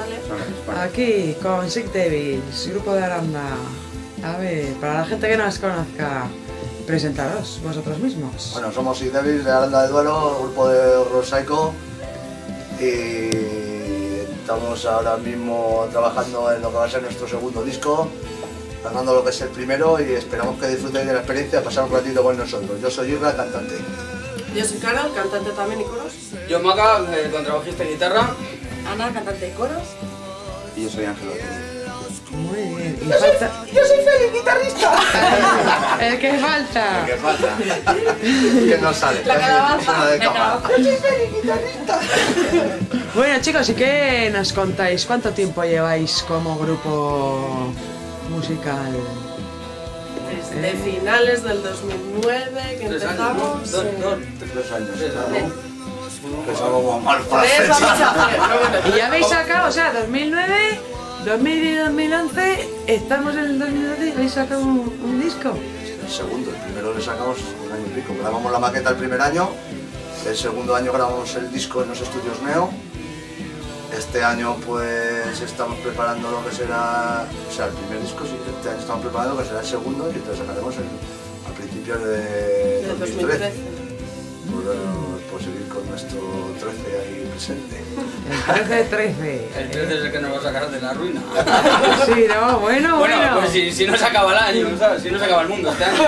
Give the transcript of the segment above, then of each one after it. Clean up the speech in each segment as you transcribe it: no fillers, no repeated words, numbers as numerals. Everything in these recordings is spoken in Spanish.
¿vale? Aquí con Sick Devils, grupo de Aranda. A ver, para la gente que no os conozca, presentaros vosotros mismos. Bueno, somos Sick Devils de Aranda de Duero, grupo de horror psycho, y estamos ahora mismo trabajando en lo que va a ser nuestro segundo disco, ganando lo que es el primero, y esperamos que disfrutéis de la experiencia, pasar un ratito con nosotros. Yo soy Irra, cantante. Yo soy Carol, cantante también y coros. Yo Maca, contrabajista y guitarra. Ana, cantante y coros. Y yo soy Ángel. Muy bien. Y falta... Yo soy Feli, guitarrista. El que falta. ¿Qué falta? Que no sale. La calabaza. Una de cámara. Yo soy Feli, guitarrista. Bueno chicos, ¿y qué nos contáis? ¿Cuánto tiempo lleváis como grupo musical? Desde finales del 2009 que empezamos. 3 años. Empezamos como mal para Tres Y ya habéis sacado, o sea, 2009, 2010, 2011, estamos en el 2012 y habéis sacado un disco. El segundo, el primero le sacamos un año y pico. Grabamos la maqueta el primer año, el segundo año grabamos el disco en los estudios Neo. Este año pues estamos preparando lo que será, o sea, el primer disco, sí, este año estamos preparando lo que será el segundo y entonces sacaremos a principios de 2013. Por seguir con nuestro 13 ahí presente. El 13. El 13 es el que nos va a sacar de la ruina. Sí, no, bueno. Bueno, pues si no se acaba el año, ¿sabes? Si no se acaba el mundo este año.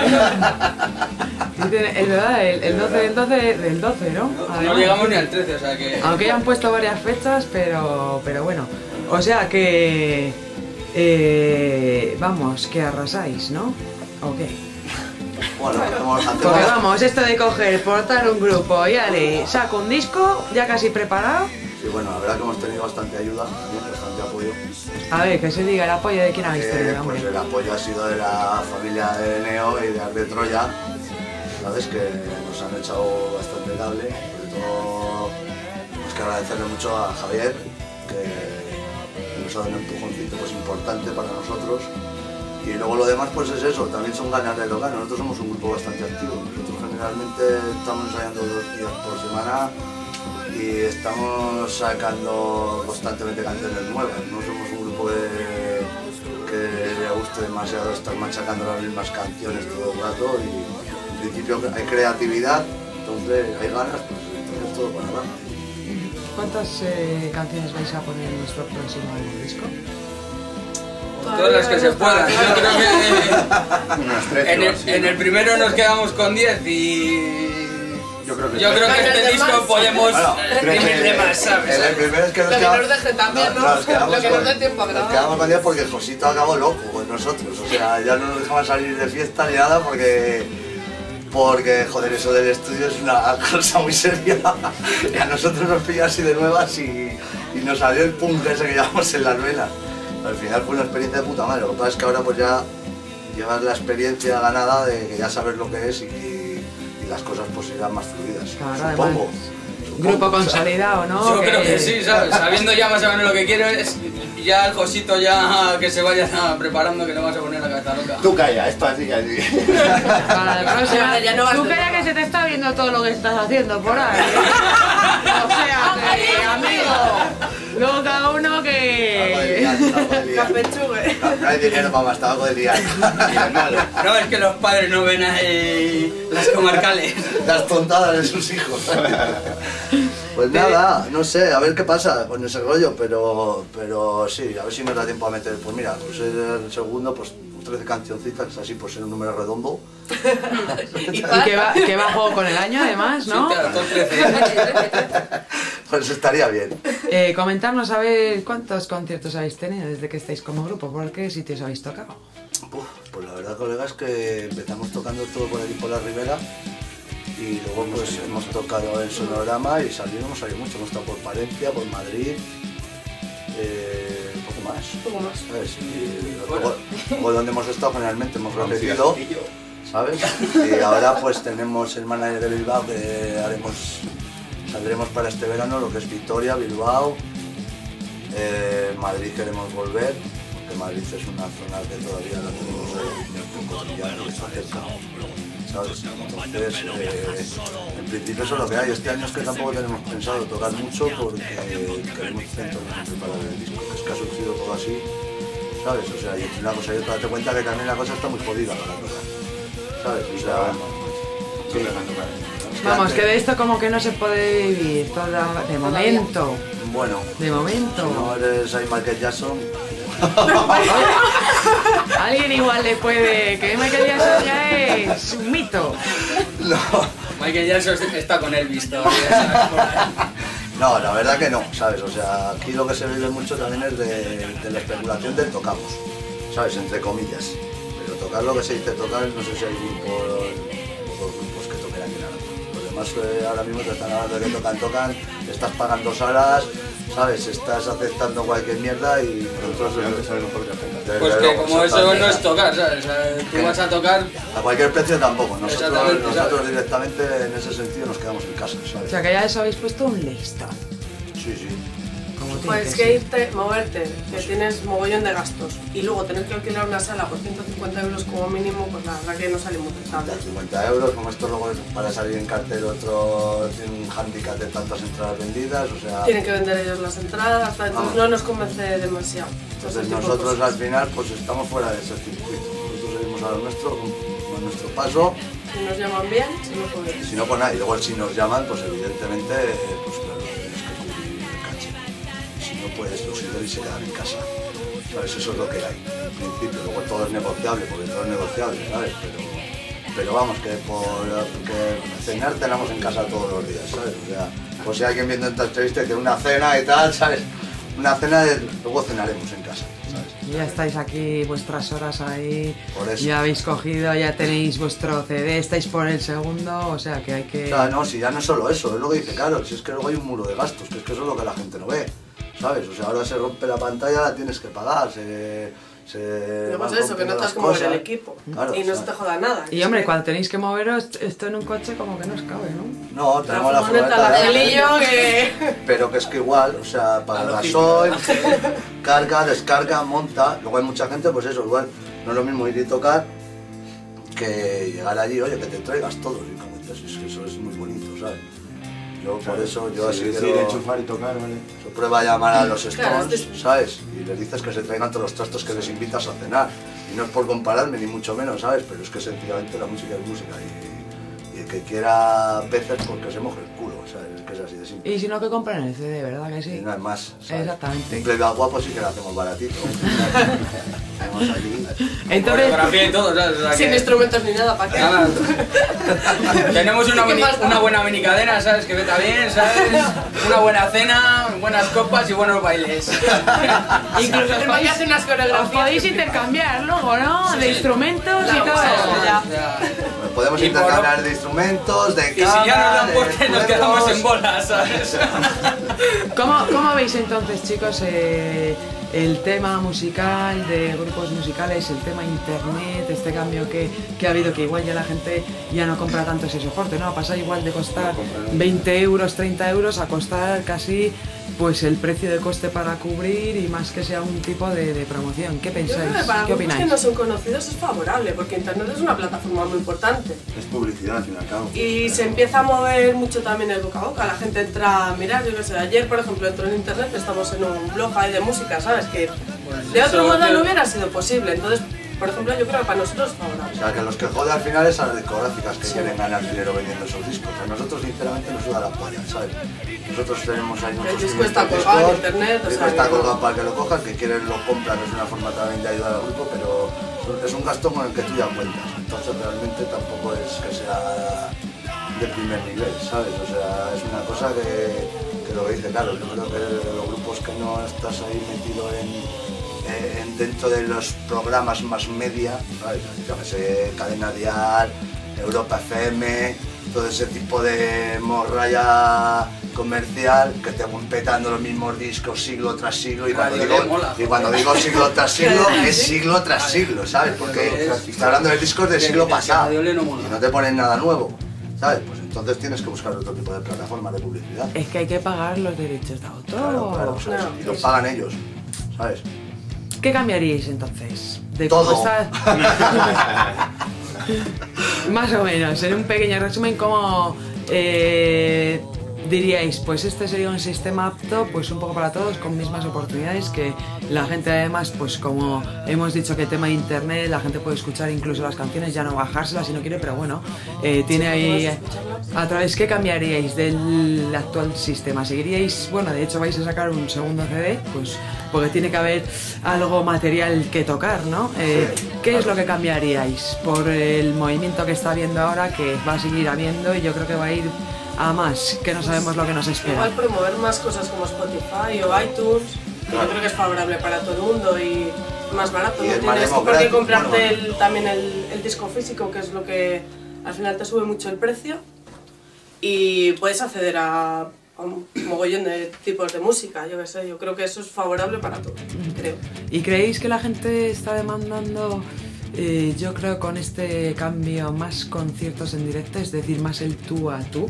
Es verdad, el 12 del 12, ¿no? No Además, llegamos ni al 13, o sea que... aunque ya han puesto varias fechas, pero bueno. O sea que... vamos, que arrasáis, ¿no? ¿O qué? Bueno, Porque vamos, esto de coger, portar un grupo y ale, saco un disco, ya casi preparado. Sí, bueno, la verdad que hemos tenido bastante ayuda, bastante apoyo. A ver, que se diga el apoyo de quién habéis tenido, hombre. Pues el apoyo ha sido de la familia de Neo y de Art de Troya, ¿sabes? Que nos han echado bastante cable. Sobre todo, tenemos que agradecerle mucho a Javier, que nos ha dado un empujoncito pues, importante para nosotros. Y luego lo demás pues es eso, también son ganas de tocar. Nosotros somos un grupo bastante activo. Nosotros generalmente estamos ensayando 2 días por semana y estamos sacando constantemente canciones nuevas. No somos un grupo que le guste demasiado estar machacando las mismas canciones todo el rato y en principio hay creatividad, entonces hay ganas, pues entonces todo para adelante. ¿Cuántas canciones vais a poner en nuestro próximo disco? Todas las que se puedan. Yo creo que Unas 13 en el primero nos quedamos con 10 y... Yo creo que este disco podemos imprimirle más, en ¿sabes? el primero es que Lo que nos deje también, ¿no? nos quedamos Lo que nos con- dé tiempo a nos grabar. quedamos con 10 porque el Josito acabó loco con nosotros, o sea, ya no nos dejaban salir de fiesta ni nada porque joder, eso del estudio es una cosa muy seria y a nosotros nos pilla así de nuevas y nos salió el punk ese que llevamos en las venas. Al final fue una experiencia de puta madre, lo que pasa es que ahora pues ya llevas la experiencia ganada de que ya sabes lo que es y las cosas pues irán más fluidas, Claro, supongo. Grupo consolidado, ¿no? Yo creo que sí, ¿sabes? Sabiendo ya más o menos lo que quiero es ya el Josito ya que se vaya preparando que le vas a poner la cabeza loca. Tú calla, esto así, así. Para la próxima, Vale, ya no vas tú de calla nuevo. que se te está viendo todo lo que estás haciendo por ahí. O sea, que, amigo, luego cada uno que... Capechugue. No hay dinero para más tabaco de día. No, es que los padres no ven ahí las comarcales. Las tontadas de sus hijos. Pues nada, no sé, a ver qué pasa con ese rollo, pero sí, a ver si me da tiempo a meter. Pues mira, pues el segundo, pues 13 cancioncitas, así por ser un número redondo. Y Y que va a juego con el año además, ¿no? Sí, claro, todos 13. Pues estaría bien. Comentarnos a ver cuántos conciertos habéis tenido desde que estáis como grupo, por qué sitios habéis tocado. Pues la verdad, colega, es que empezamos tocando todo por aquí por la Ribera y luego pues hemos tocado en Sonorama y hemos salido mucho, hemos estado por Palencia, por Madrid, un poco más. Un poco más. ¿Sabes? Y luego donde hemos estado generalmente hemos repetido, ¿sabes? Y ahora pues tenemos el manager de Bilbao que saldremos para este verano, lo que es Vitoria, Bilbao, Madrid queremos volver, porque Madrid es una zona que todavía la tenemos ahí un poco ya no está cerca, ¿sabes? Entonces, en principio eso es lo que hay. Este año es que tampoco tenemos pensado tocar mucho porque queremos centrarnos en preparar el disco, que todo así, ¿sabes? O sea, y entre una cosa y otra date cuenta que también la cosa está muy jodida para tocar, ¿sabes? O sea, Vamos, que de esto como que no se puede vivir toda, de momento. bueno, De momento. si no eres ahí Michael Jackson, Alguien igual le puede. Que Michael Jackson ya es un mito. no. Michael Jackson está con Elvis todavía, ¿sabes? No, la verdad que no, ¿sabes? O sea, aquí lo que se vive mucho también es de la especulación del tocamos, ¿sabes? Entre comillas. Pero tocar lo que se dice tocar, no sé si hay grupos que toquen aquí nada. Los demás ahora mismo te están hablando de que tocan, estás pagando salas, ¿sabes? Estás aceptando cualquier mierda y nosotros Antes saben mejor que hacer. Pues que como eso no es tocar, ¿sabes? O sea, tú vas a tocar. A cualquier precio tampoco, Exactamente, nosotros directamente en ese sentido nos quedamos en casa, O ¿sabes? sea, que ya les habéis puesto un listón. Sí, sí. Como tiene Pues que que ser. irte, moverte, que tienes mogollón de gastos y luego tener que alquilar una sala por 150 euros como mínimo, pues la verdad que no sale muy rentable. 50 euros, como esto luego para salir en cartel otro tiene un hándicap de tantas entradas vendidas, o sea... Tienen que vender ellos las entradas, entonces Vamos. no nos convence demasiado. Entonces Ese tipo de nosotros cosas. al final pues estamos fuera de ese circuito. Nosotros seguimos a lo nuestro, a nuestro paso, Si nos llaman bien, si no podemos. si no pues nada, y luego si nos llaman pues evidentemente pues claro, tienes que cubrir el caché. Si no puedes los ídolos se quedan en casa, ¿sabes? Eso es lo que hay, en principio, luego todo es negociable, porque todo es negociable, ¿sabes? Pero vamos, que cenar cenamos en casa todos los días, ¿sabes? O sea, pues si hay alguien viendo esta entrevista que una cena y tal, ¿sabes? Una cena, luego cenaremos en casa, ¿sabes? Y ya estáis aquí vuestras horas ahí. Por eso. Ya habéis cogido, ya tenéis vuestro CD, estáis por el segundo, o sea que hay que. O sea, no, si ya no es solo eso, es lo que dice Carol, si es que luego hay un muro de gastos, que es que eso es lo que la gente no ve, ¿sabes? O sea, ahora se rompe la pantalla, la tienes que pagar, Luego van es eso, que rompiendo no te las has que mover el cosas. equipo Claro, y no o se sea, te joda nada. Y hombre, cuando tenéis que moveros, esto en un coche como que no os cabe, ¿no? No, tenemos la furgoneta, furgoneta la de celillo, que... pero que es que igual, o sea, para el gasoil, carga, descarga, monta, luego hay mucha gente, pues eso, igual, no es lo mismo ir y tocar que llegar allí, oye, que te traigas todo, y como dices, es que eso es muy bonito, ¿sabes? Yo por eso, yo así decir, quiero... enchufar y tocar, ¿vale? Se prueba a llamar a los Claro, Stones, ¿sabes? Y les dices que se traigan todos los trastos que les invitas a cenar. Y no es por compararme, ni mucho menos, ¿sabes? Pero es que sencillamente la música es música. Y el que quiera peces, pues que se moje el culo, ¿sabes? Es que es así de simple. Y si no, que compren el CD, ¿verdad que Y sí? no hay más, ¿sabes? Exactamente. Un playback guapo sí que lo hacemos baratito. Hacemos allí... Entonces, Coreografía y todo, ¿sabes? O sea, Sin que- instrumentos ni nada, ¿para qué? Nada. Tenemos una, ¿Qué más da? una buena minicadena, ¿sabes? Que veta bien, ¿sabes? Una buena cena, buenas copas y buenos bailes. incluso El Maya hace unas os coreografías. podéis intercambiar luego, ¿no? De instrumentos y La todo. cosa, ya. O sea, Podemos Y por- intercambiar de instrumentos, de y si ya nos cámara, dan de porque nos quedamos juegos. en bolas, ¿sabes? ¿Cómo veis entonces, chicos, el tema musical de grupos musicales, el tema internet, este cambio que ha habido, que igual ya la gente ya no compra tanto ese soporte, ¿no? Ha pasado igual de costar 20 euros, 30 euros a costar casi pues el precio de coste para cubrir y más que sea un tipo de promoción. ¿Qué Yo creo pensáis? que para ¿Qué grupos que opináis? no son conocidos es favorable, porque Internet es una plataforma muy importante. Es publicidad, al fin y al cabo. Y se empieza a mover mucho también el boca a boca. La gente entra a mirar, yo qué sé, ayer por ejemplo entró en Internet, estamos en un blog ahí de música, ¿sabes? Que de otro eso modo que- no hubiera sido posible. Entonces, por ejemplo, yo creo que para nosotros es favorable. O sea, que los que joden al final es a las discográficas que quieren ganar dinero vendiendo esos discos. A nosotros, sinceramente, nos suda la polla, ¿sabes? Nosotros tenemos ahí nuestros disco está 500 colgado en discos, internet, o el disco sea, está que- colgado para que lo cojan, que quieren lo compran, es una forma también de ayudar al grupo, pero es un gasto con el que tú ya cuentas. Entonces, realmente tampoco es que sea de primer nivel, ¿sabes? O sea, es una cosa que lo que dice Carlos, yo creo que los grupos que no estás ahí metido dentro de los programas más media, ¿sabes? Yo que sé, Cadena Dial, Europa FM, todo ese tipo de morralla comercial que te van petando los mismos discos siglo tras siglo y cuando, Radio digo, Le mola, y cuando digo siglo tras siglo es siglo tras siglo, ¿sabes? Porque está hablando de discos del siglo pasado Radio Le no y mola. no te ponen nada nuevo, ¿sabes? Pues entonces tienes que buscar otro tipo de plataforma de publicidad. Es que hay que pagar los derechos de autor. Claro, claro, ¿sabes? Claro. Y los pagan ellos, ¿sabes? ¿Qué cambiaríais entonces? De Todo. cómo está... Más o menos, en un pequeño resumen, como diríais, pues este sería un sistema apto pues un poco para todos, con mismas oportunidades, que la gente además, pues como hemos dicho que tema de internet, la gente puede escuchar incluso las canciones, ya no bajárselas si no quiere, pero bueno, tiene ahí a través. ¿Qué cambiaríais del actual sistema? ¿Seguiríais? Bueno, de hecho vais a sacar un segundo CD, pues porque tiene que haber algo material que tocar, ¿no? ¿Qué es lo que cambiaríais por el movimiento que está habiendo ahora, que va a seguir habiendo y yo creo que va a ir a más, que no sabemos lo que nos espera? Igual promover más cosas como Spotify o iTunes, que yo creo que es favorable para todo el mundo y más barato. Y No es más tienes por qué democrático, comprarte bueno. también el disco físico, que es lo que al final te sube mucho el precio, y puedes acceder a un mogollón de tipos de música, yo qué sé. Yo creo que eso es favorable para todos, creo. ¿Y creéis que la gente está demandando, yo creo, con este cambio más conciertos en directo, es decir, más el tú a tú?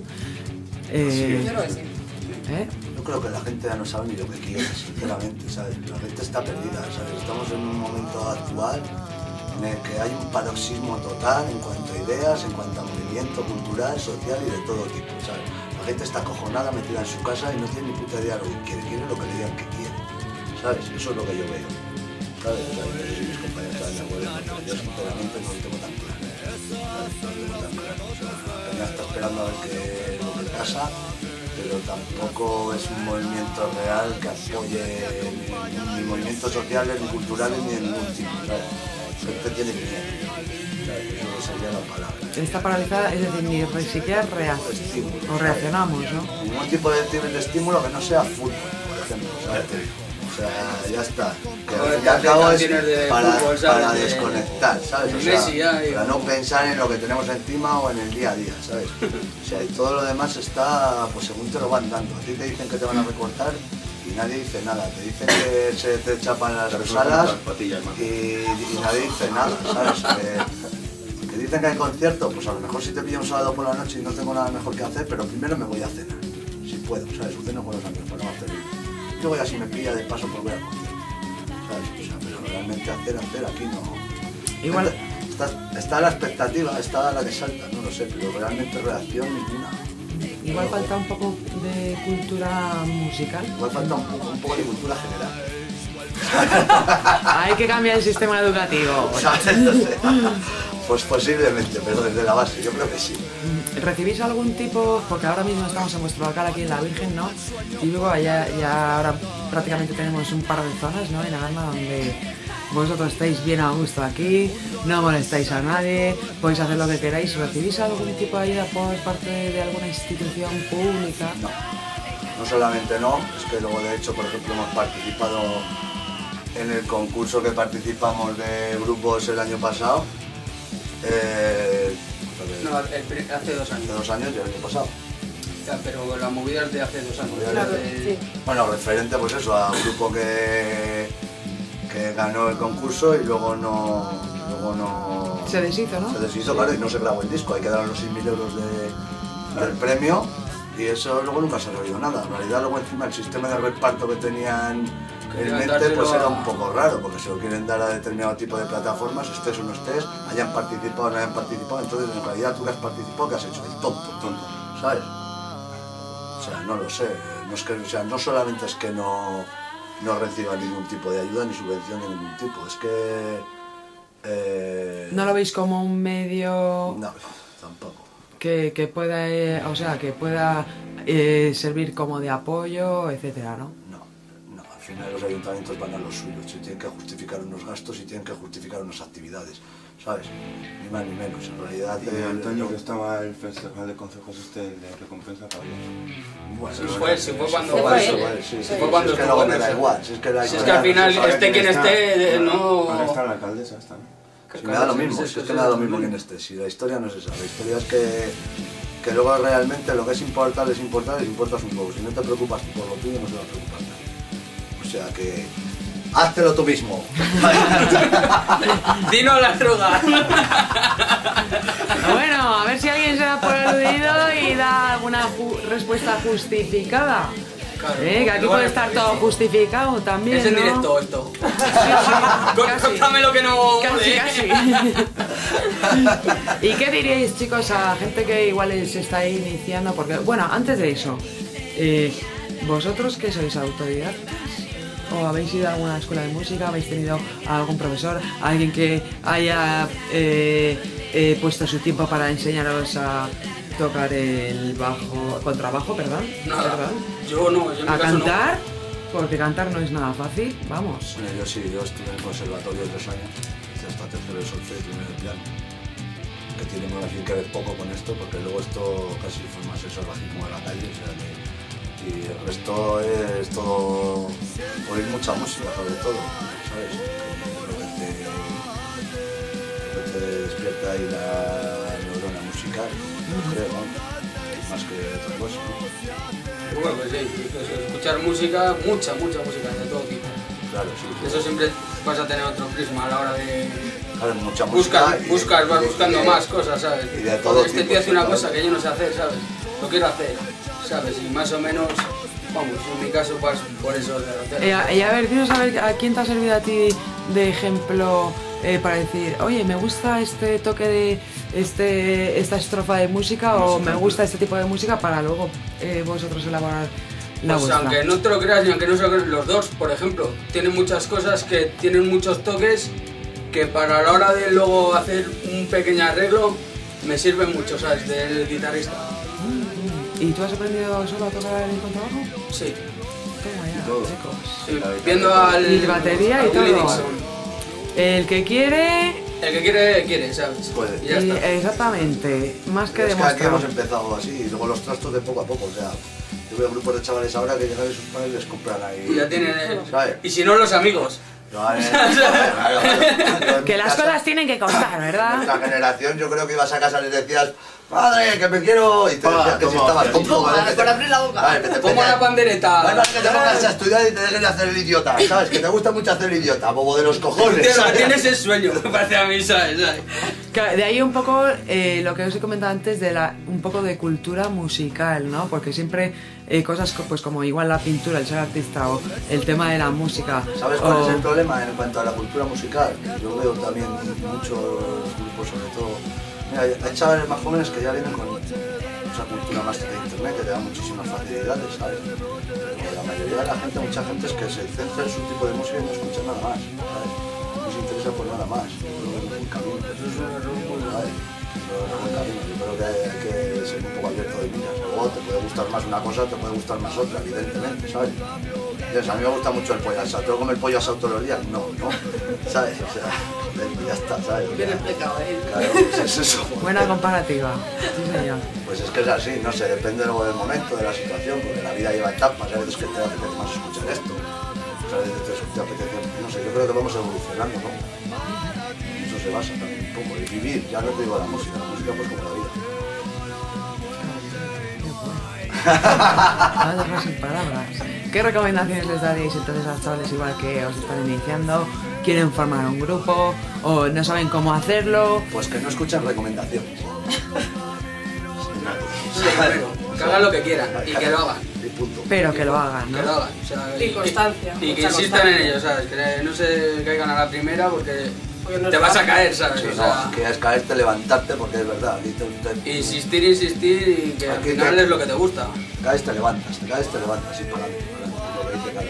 Yo creo que sí. Yo creo que la gente ya no sabe ni lo que quiere, sinceramente, ¿sabes? La gente está perdida, ¿sabes? Estamos en un momento actual en el que hay un paroxismo total en cuanto a ideas, en cuanto a movimiento cultural, social y de todo tipo, ¿sabes? La gente está acojonada, metida en su casa y no tiene ni puta idea de lo que quiere lo que le digan que quiere, ¿sabes? Eso es lo que yo veo, ¿sabes? O sea, no sé si mis compañeros están de acuerdo, pero yo sinceramente no lo tengo tan claro, ¿sabes? No lo tengo tan claro, o sea, la peña está esperando a ver lo que pasa, pero tampoco es un movimiento real que apoye ni movimientos sociales, ni culturales, ni de ningún tipo, ¿sabes? La gente tiene miedo, ¿sabes? Eso sería la palabra. Está paralizada, es decir, ni siquiera reaccionamos, ¿no? Ningún tipo de estímulo que no sea fútbol, por ejemplo, ¿sabes? O sea, ya está. Que al fin y al cabo es para desconectar, ¿sabes? O sea, para no pensar en lo que tenemos encima o en el día a día, ¿sabes? O sea, y todo lo demás está, pues según te lo van dando. A ti te dicen que te van a recortar y nadie dice nada. Te dicen que se te chapan las alas y nadie dice nada, ¿sabes? Que dicen que hay concierto, pues a lo mejor si te pillo un sábado por la noche y no tengo nada mejor que hacer, pero primero me voy a cenar, si puedo, ¿sabes? Un ceno con los amigos, para no hacer ruido. Luego ya si me pilla de paso por ver al concierto, ¿sabes? O sea, pero realmente hacer aquí no. Igual. Está la expectativa, está la que salta, no lo sé, pero realmente reacción ninguna. Igual falta un poco de cultura musical. Igual falta un poco de cultura general. Hay que cambiar el sistema educativo. Pues posiblemente, pero desde la base, yo creo que sí. ¿Recibís algún tipo, porque ahora mismo estamos en vuestro local aquí en La Virgen, ¿no? Y luego ya ahora prácticamente tenemos un par de zonas, ¿no? En Aranda donde vosotros estáis bien a gusto aquí, no molestáis a nadie, podéis hacer lo que queráis. ¿Recibís algún tipo de ayuda por parte de alguna institución pública? No solamente no, es que luego de hecho, por ejemplo, hemos participado en el concurso que participamos de grupos el año pasado. No, hace 2 años. Hace 2 años y el año pasado. Ya, pero la movida es de hace 2 años. Claro, sí. Bueno, referente pues eso, a un grupo que ganó el concurso y luego no... Se deshizo, ¿no? Se deshizo, claro, y no se grabó el disco, ahí quedaron los 6.000 euros del premio y eso luego nunca se ha oído nada. En realidad luego encima el sistema de reparto que tenían en mente pues era un poco raro, porque se lo quieren dar a determinado tipo de plataformas, estés o no estés, hayan participado o no hayan participado, entonces en realidad tú que has participado, ¿qué has hecho? El tonto, ¿sabes? O sea, no lo sé, no es que, o sea, no solamente es que no reciba ningún tipo de ayuda ni subvención de ningún tipo, es que... ¿No lo veis como un medio No, tampoco. que pueda, o sea, que pueda servir como de apoyo, etcétera, ¿no? No, al final los ayuntamientos van a los suyos, se tienen que justificar unos gastos y tienen que justificar unas actividades, ¿sabes? Ni más ni menos, en realidad... Y Antonio, que estaba el festival de consejos de recompensa para Bueno, Se fue cuando... sí, fue cuando es que estuvo luego me en da eso. igual, si es que la Si es que al final, esté quien esté, no... Ahora está la alcaldesa, está, ¿no? Si me da lo mismo, si es que me da lo mismo quien esté, si la historia no es esa, la historia es que luego realmente lo que es importar, les importas un poco, si no te preocupas por lo tuyo no se va a preocupar nadie. O sea que... ¡háztelo tú mismo! ¡Dinos la droga! Bueno, a ver si alguien se da por aludido y da alguna respuesta justificada. Claro, que aquí puede estar todo justificado también, es en ¿no? directo esto. Casi. Cuéntame lo que no... Casi. ¿Y qué diríais, chicos, a gente que igual se está iniciando? Porque, bueno, antes de eso, ¿Vosotros qué sois, autodidactas? ¿O habéis ido a alguna escuela de música? ¿Habéis tenido a algún profesor? ¿Alguien que haya puesto su tiempo para enseñaros a tocar el bajo, contrabajo, perdón? Nada. ¿Perdón? Yo no, yo en mi ¿A caso no. cantar? Porque cantar no es nada fácil, vamos. Yo sí, yo estuve en el conservatorio 3 años, hice hasta tercero de solfeo y primero de piano. Que tiene muy así que ver poco con esto, porque luego esto casi fue más el salvajismo de la calle, o sea que... Y el resto es todo... oír mucha música, sobre todo, ¿sabes? Lo que te despierta ahí la neurona musical, yo creo, ¿no? Más que otra cosa, ¿no? Bueno, pues sí, escuchar música, mucha música de todo tipo. Claro, sí. Eso siempre vas a tener otro prisma a la hora de... Claro, mucha música. Vas buscando más cosas, ¿sabes? Y de todo Este tipo, tío hace una sí, cosa claro. que yo no sé hacer, ¿sabes? Lo quiero hacer, ¿sabes? Y más o menos, vamos, en mi caso vas por eso de Y a ver, quiero saber a quién te ha servido a ti de ejemplo para decir, oye, me gusta este toque de esta estrofa de música o me gusta este tipo de música para luego vosotros elaborar la Pues vuestra. aunque no te lo creas ni aunque no se lo creas, los dos, por ejemplo, tienen muchas cosas que tienen muchos toques que para la hora de luego hacer un pequeño arreglo me sirven mucho, ¿sabes? Del guitarrista. ¿Y tú has aprendido solo a tocar el contrabajo? Sí. Toma ya, todo. chicos. Sí, viendo al... Y batería y a Willie todo. Dixon. El que quiere... El que quiere, ¿sabes? Puede. Y ya está. Exactamente, más que Es que aquí demostrar. hemos empezado así, y luego los trastos de poco a poco, o sea, yo veo grupos de chavales ahora que llegan y sus padres les compran ahí... Y ya tienen... ¿sabes? Y si no, los amigos. Claro. Que las cosas tienen que costar, En ¿verdad? nuestra generación yo creo que ibas a casa y les decías ¡Madre, que me quiero! Y te decías que si estabas tonto, ¿vale? Por abrir la boca. Vale, que te Toma la pandereta. Vale, que te pongas a estudiar y te dejes de hacer el idiota, ¿sabes? Que te gusta mucho hacer el idiota, bobo de los cojones, Tío, lo que ¿sabes? tienes es sueño, me parece a mí, ¿sabes? Claro, de ahí un poco lo que os he comentado antes de un poco de cultura musical, ¿no? Porque siempre cosas pues como igual la pintura, el ser artista o el tema de la música. ¿Sabes cuál o- es el problema en cuanto a la cultura musical? Yo veo también muchos grupos, sobre todo... Mira, hay chavales más jóvenes que ya vienen con mucha cultura más de internet, que te da muchísimas facilidades, ¿sabes? Pero la mayoría de la gente, mucha gente es que se centra en su tipo de música y no escucha nada más, ¿sabes? No se interesa por nada más. Yo creo que es un camino. Eso es un error muy grave. Pero es un buen camino. Yo creo que hay que ser un poco abierto de miras. Luego te puede gustar más una cosa, te puede gustar más otra, evidentemente, ¿sabes? Entonces, a mí me gusta mucho el pollo asado. ¿Tengo que comer pollo asado todos los días? No, no. ¿Sabes? O sea, ya está, ¿sabes? Bien explicado, ¿eh? Claro, pues es eso. Buena comparativa. Sí, señor. Pues es que es así, no sé, depende luego del momento, de la situación, porque la vida lleva etapas, a veces que te apetece más escuchar esto, a veces te apetece, no sé, yo creo que vamos evolucionando, ¿no? Y eso se basa también un poco, y vivir, ya no te digo la música pues como la vida. No dejo sin palabras. ¿Qué recomendaciones les daríais entonces a los chavales igual que os están iniciando, quieren formar un grupo o no saben cómo hacerlo? Pues que no escuchen recomendaciones. Que hagan lo que quieran y que lo hagan. Y punto. Pero que lo hagan, Que lo ¿no? hagan. O sea, Y constancia, Y que mucha insistan en constancia. ello, ¿sabes? Que no se caigan a la primera porque Porque no te es vas a fácil. caer, ¿sabes? Sí, O sea, no, que es caerte, levantarte, porque es verdad. Aquí insistir y que al Aquí final te- es lo que te gusta. te caes, te levantas, y para adelante, lo que dice, claro.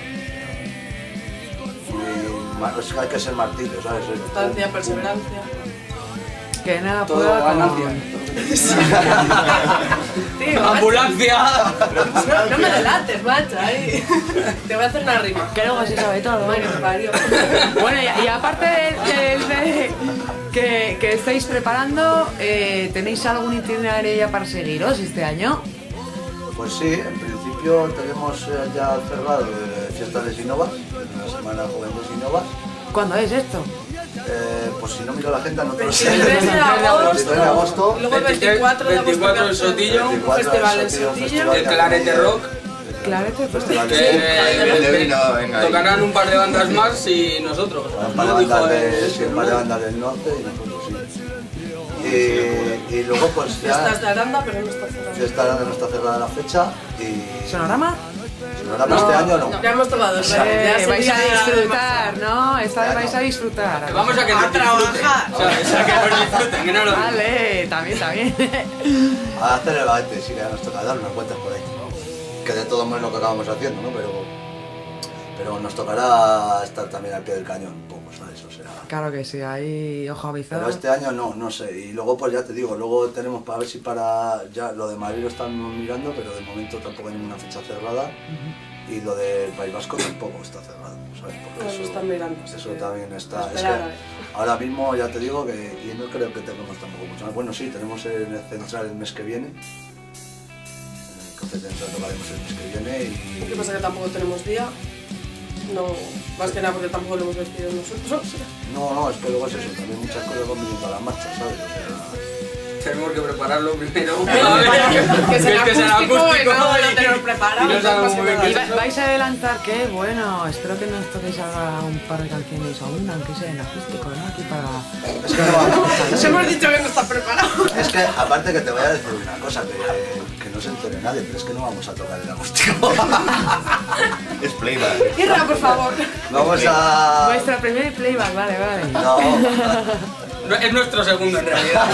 Y bueno, es que hay que ser martillo, ¿sabes? Constancia, perseverancia. Que nada Todo pueda ganancia. Tío, ¡Ambulancia! no me delates, macho, ahí. Te voy a hacer una rima. Que luego se sabe todo. Madre que me parió. Bueno, y aparte de que estáis preparando, ¿tenéis algún itinerario ya para seguiros este año? Pues sí, en principio tenemos ya cerrado fiestas de Sinovas, una semana joven de Sinovas. ¿Cuándo es esto? Pues si no miro la agenda no te lo sé. 23 de 23 de agosto. Luego el 24 de agosto. 24 en Sotillo, un festival en Sotillo. El Clarete Rock. Clarete, pues. Festival de Que vino, venga ahí. tocarán un par de bandas más y nosotros. un par de Nos dijo bandas el- un par de bandas del norte y nosotros sí. Y luego pues Fiestas de ya Aranda, pero no está cerrado. fiesta grande, no está cerrada la fecha y ¿Sonorama? Sonorama este año no. Ya hemos tomado el ya Vais sería a de disfrutar, ¿no? Esta vez Ya vais no. a disfrutar. Que vamos a que A nos disfruten. trabajar. ¿Sabes? A que nos disfruten, que no lo Vale, también, también. A hacer el baguete, sí que ya nos toca dar unas vueltas por ahí. que de todos modos es lo que acabamos haciendo, ¿no? Pero nos tocará estar también al pie del cañón un poco, ¿sabes? O sea, Claro que sí, ahí ojo avisado. pero este año no sé. Y luego pues ya te digo, luego tenemos para ver si ya lo de Madrid lo estamos mirando, pero de momento tampoco hay ninguna fecha cerrada. Y lo del País Vasco tampoco está cerrado, ¿sabes? Porque Eso están mirando. eso también está. Es esperar, que ahora mismo ya te digo que y no creo que tengamos tampoco mucho más. Bueno, sí, tenemos en el Central el mes que viene. En el Café Central tocaremos el mes que viene y... Lo que pasa es que tampoco tenemos día. No, más que nada porque tampoco lo hemos decidido nosotros. No, es que luego es eso, también muchas cosas van viniendo a la marcha, ¿sabes? O sea, Tenemos que prepararlo primero. Que será que será acústico y no acústico lo tenemos preparado. y no sabemos muy bien qué Y es eso. vais a adelantar que, bueno, espero que nos toquéis ahora un par de canciones aún, aunque sea en acústico, ¿no? Aquí para... es que no vamos. Nos hemos dicho que no está preparado. Es que aparte que te voy a decir una cosa, que no se entere nadie, pero es que no vamos a tocar el acústico. Es playback. Irra, por favor. Vamos a... Vuestra primer playback, vale. No, No, es nuestro segundo en realidad.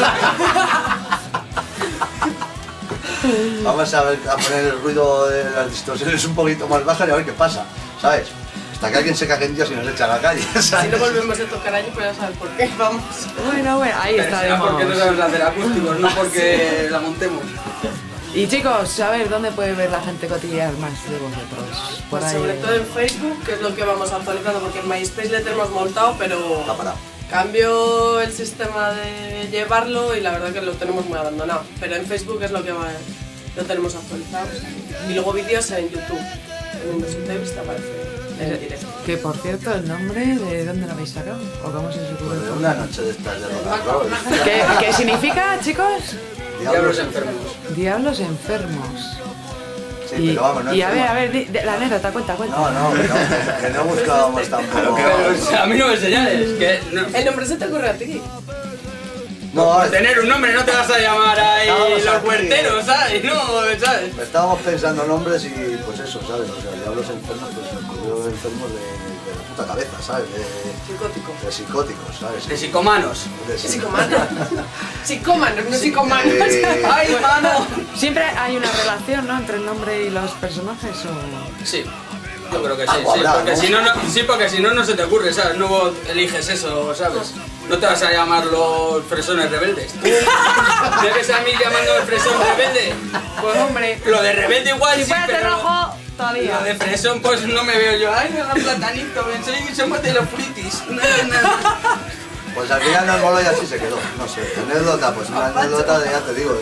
vamos a poner el ruido de las distorsiones un poquito más bajas y a ver qué pasa, ¿sabes? Hasta que alguien se cague en Dios y nos echa a la calle, ¿sabes? Si no volvemos a tocar allí, pues ya sabes por qué. Vamos. Bueno, ahí Pero será estaremos. porque no sabemos hacer acústicos, no porque la montemos. Y chicos, a ver, ¿dónde puede ver la gente cotillear más de vosotros? Por ahí. Sobre todo en Facebook, que es lo que vamos actualizando, porque en MySpace le tenemos montado, pero Está parado. cambió el sistema de llevarlo y la verdad que lo tenemos muy abandonado. Pero en Facebook es lo que lo tenemos actualizado. Y luego vídeos en YouTube. En Windows Davis te aparece en directo. Que por cierto, el nombre, ¿de dónde lo habéis sacado? ¿O cómo se os ocurre? Pues de una noche de estas de rock and roll. ¿Qué significa, chicos? Diablos enfermos. Diablos enfermos. Sí, pero vamos, no y a enfermos. ver, la anécdota, cuenta. Que no buscábamos tampoco... A mí no me señales, que no. El nombre se te ocurre a ti. No, Por tener un nombre no te vas a llamar ahí Estábamos los aquí. huerteros, ¿sabes? No, ¿sabes? estábamos pensando nombres y pues eso, ¿sabes? O sea, Diablos enfermos, pues me ocurrió enfermos de la puta cabeza, ¿sabes? Psicótico. De psicóticos, ¿sabes? De psicomanos. De Psicomano. Psicómanos, no psicomanos. ¡Ay, mano! Siempre hay una relación, ¿no? Entre el nombre y los personajes, o... Sí, yo creo que sí, Algo sí, habrá, porque ¿no? si no, sí, porque si no, no se te ocurre, ¿sabes? No eliges eso, ¿sabes? No te vas a llamar los fresones rebeldes. ¿Tú me ves a mí llamándome fresón rebelde? Pues hombre, Lo de rebelde igual si sí, fuera de pero... rojo, todavía. Lo de fresón pues no me veo yo. Ay, me platanito, somos de los fritis. No. Pues al final nos moló y así se quedó, no sé. Anécdota, pues una anécdota de, ya te digo,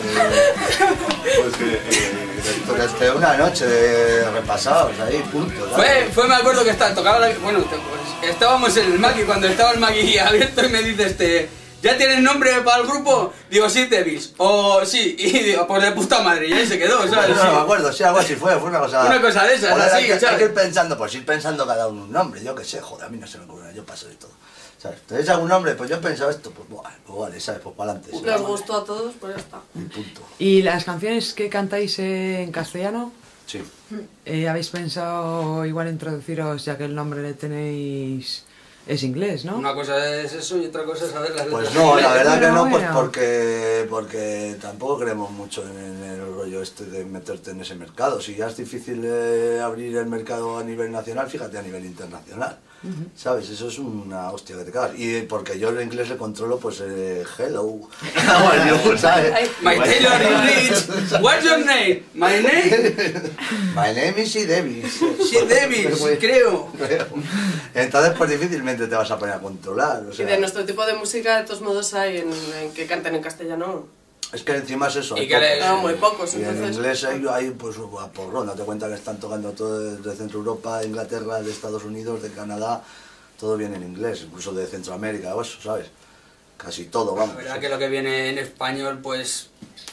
de una noche de repasados ahí, punto. ¿sabes? Fue, me acuerdo que tocaba la... Bueno, estábamos en el Maki, cuando estaba el Maki abierto y me dice ¿ya tienes nombre para el grupo? Digo, sí, Devils. O sí, y digo, pues de puta madre, y ahí se quedó, ¿sabes? No, no me acuerdo, sí, algo así fue una cosa... Una cosa de esas, Joder, así, hay que ¿sabes? ir pensando, pues ir pensando cada uno un nombre, yo qué sé, joder, a mí no se me ocurre, yo paso de todo. ¿Sabes? ¿Tenéis algún nombre? Pues yo he pensado esto, pues vale, ¿sabes? Pues para adelante. Nos gustó a todos, pues ya está. Y punto. ¿Y las canciones que cantáis en castellano? Sí. ¿Habéis pensado igual introduciros, ya que el nombre le tenéis... es inglés, ¿no? Una cosa es eso y otra cosa es saber las letras. Pues no, la verdad que no, pues Bueno. porque tampoco creemos mucho en el rollo este de meterte en ese mercado. Si ya es difícil abrir el mercado a nivel nacional, fíjate a nivel internacional. ¿Sabes? Eso es una hostia que te cagas. Y porque yo el inglés le controlo, pues hello, how are you, ¿sabes? My Taylor is rich. What's your name? My name? My name is She Davis. She Davis, creo. Entonces, pues difícilmente te vas a poner a controlar. O Y sea, de nuestro tipo de música, de todos modos, hay en que canten en castellano. es que encima es eso. Y hay que le- pocos. No, muy pocos, Y en entonces. inglés hay pues a porrón, date cuenta que están tocando todo de Centro Europa, de Inglaterra, de Estados Unidos, de Canadá, todo viene en inglés, incluso de Centroamérica o eso, ¿sabes? Casi todo, La vamos. verdad que lo que viene en español, pues...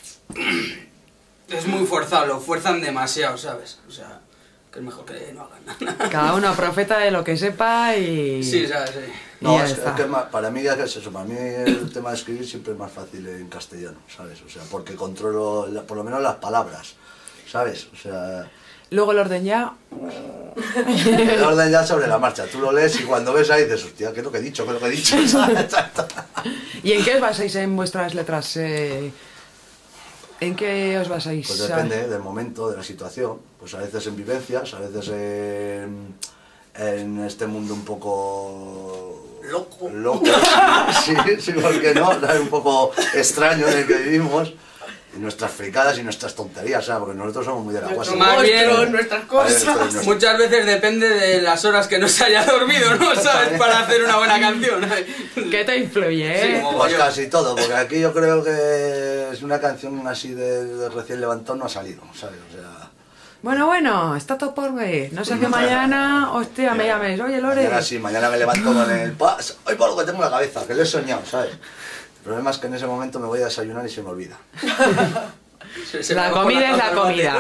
es muy forzado, lo fuerzan demasiado, ¿sabes? O sea, que es mejor que no hagan nada. Cada uno profeta de lo que sepa y... Sí, ¿sabes? Sí. y No, ya es está. que para mí ya que es eso, para mí el tema de escribir siempre es más fácil en castellano, ¿sabes? O sea, porque controlo por lo menos las palabras, ¿sabes? O sea, Luego el orden ya... el orden ya sobre la marcha, tú lo lees y cuando ves ahí dices, hostia, ¿qué es lo que he dicho? ¿Qué es lo que he dicho? ¿Sabes? ¿Y en qué os basáis en vuestras letras? ¿En qué os basáis? Pues depende del momento, de la situación. Pues a veces en vivencias, a veces en este mundo un poco... Loco. Sí, ¿por qué no? ¿Sabes? Un poco extraño en el que vivimos. Y nuestras fricadas y nuestras tonterías, ¿sabes? Porque nosotros somos muy de la guasa. Más bien, nuestras cosas. Muchas veces depende de las horas que no se haya dormido, ¿no? ¿Sabes? Para hacer una buena canción. ¿Qué te influye, Sí, Pues casi todo, porque aquí yo creo que es una canción así de recién levantado no ha salido, ¿sabes? O sea... Bueno, está todo por ver. No sé que mañana, hostia, me llames. Oye, Lore. Mañana me levanto con el pas. Hoy por lo que tengo en la cabeza, que lo he soñado, ¿sabes? El problema es que en ese momento me voy a desayunar y se me olvida. La comida es la comida.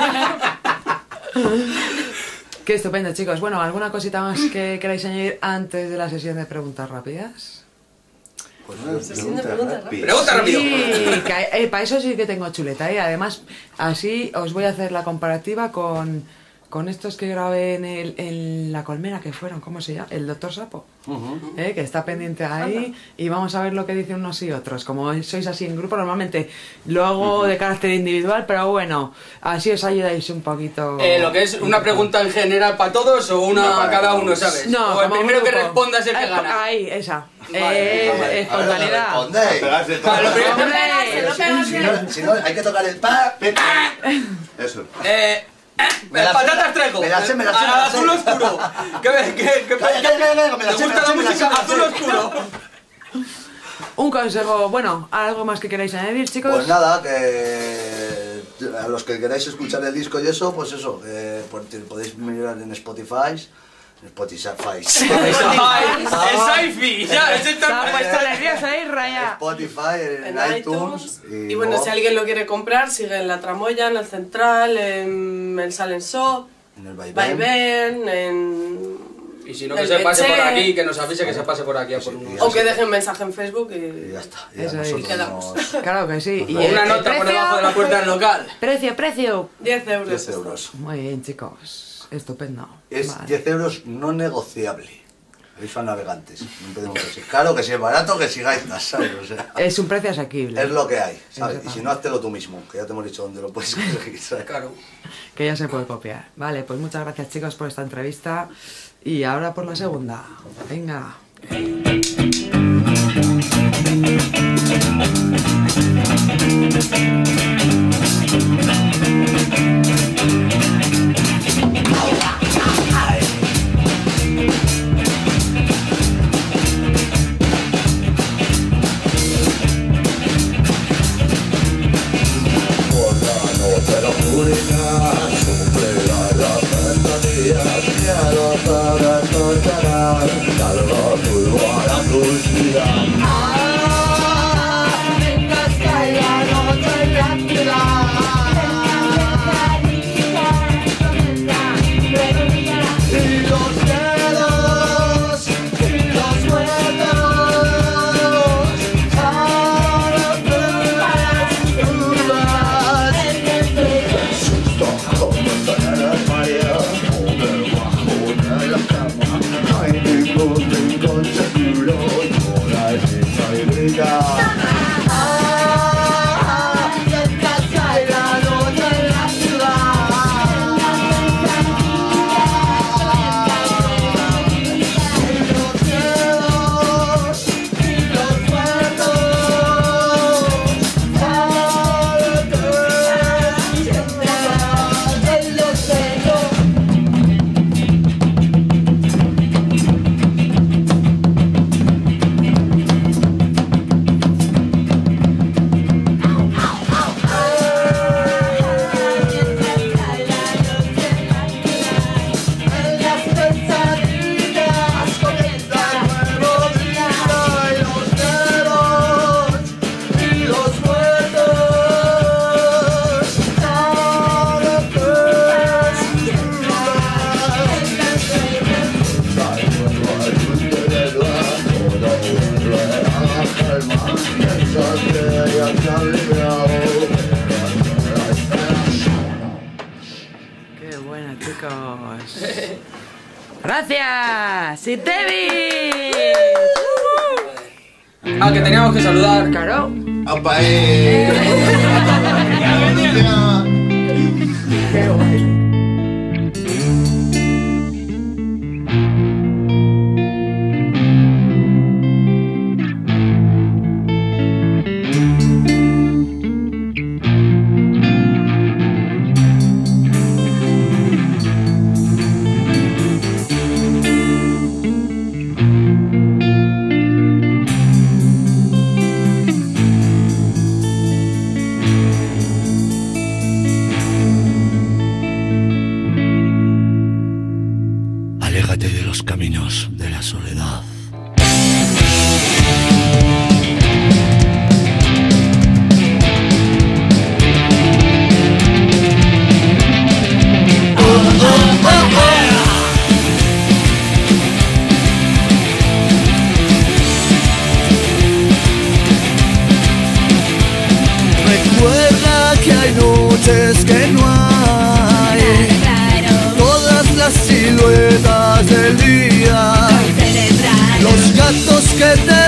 Qué estupendo, chicos. Bueno, ¿alguna cosita más que queráis añadir antes de la sesión de preguntas rápidas? Pues Pregunta rápido. Sí, para eso sí que tengo chuleta, ¿eh? Además, así os voy a hacer la comparativa con estos que grabé en La Colmena, que fueron, ¿cómo se llama? El Doctor Sapo, que está pendiente ahí, y vamos a ver lo que dicen unos y otros. Como sois así en grupo, normalmente lo hago de carácter individual, pero bueno, así os ayudáis un poquito. Lo que es una pregunta en general para todos o una a cada uno, ¿sabes? No, o el como primero que grupo. responda es el que gana. Ahí, esa. Vale. Espontaneidad. Respondéis. Vale, lo primero- Si no, hay que tocar el pa. Eso. Me la patatas sé, traigo. me la sé. Azul oscuro. ¿Qué Me la ¿Te sé, gusta la música? sé. Azul oscuro. Un consejo, bueno, ¿algo más que queráis añadir, chicos? Pues nada, que a los que queráis escuchar el disco y eso, pues eso, podéis mirar en Spotify. El Sci-Fi. Ya, ese Se ha está... puesto nervioso ahí, Raya. Spotify, en iTunes. Y bueno, si alguien lo quiere comprar, sigue en La Tramoya, en el Central, en el Silent Shop, En el Vaivén. Vaivén, en... Y si no, que el se pase por Che, aquí, que nos avise que se pase por aquí a por uno. Sí, O que dejen mensaje en Facebook Y y... ya está. Y Eso a es. nosotros Quedamos. Claro que sí. Pues O una nota por debajo de la puerta del local. Precio. 10 euros. 10 euros. Muy bien, chicos. Estupendo. Es Vale. 10 euros no negociable. Veis fan navegantes. No podemos decir. Claro que si es barato, que si gaitas, ¿sabes? O sea, Es un precio asequible. es lo que hay, ¿sabes? Eso Y si no, háztelo tú mismo, que ya te hemos dicho dónde lo puedes conseguir, ¿sabes? Claro. Que ya se puede copiar. Vale, pues muchas gracias, chicos, por esta entrevista. Y ahora por la segunda. Venga. Qué bueno, chicos. Gracias. ¡Sitevi! Ah, que teníamos que saludar. Claro. ¡Apa! noches que no hay, todas las siluetas del día, los gatos que te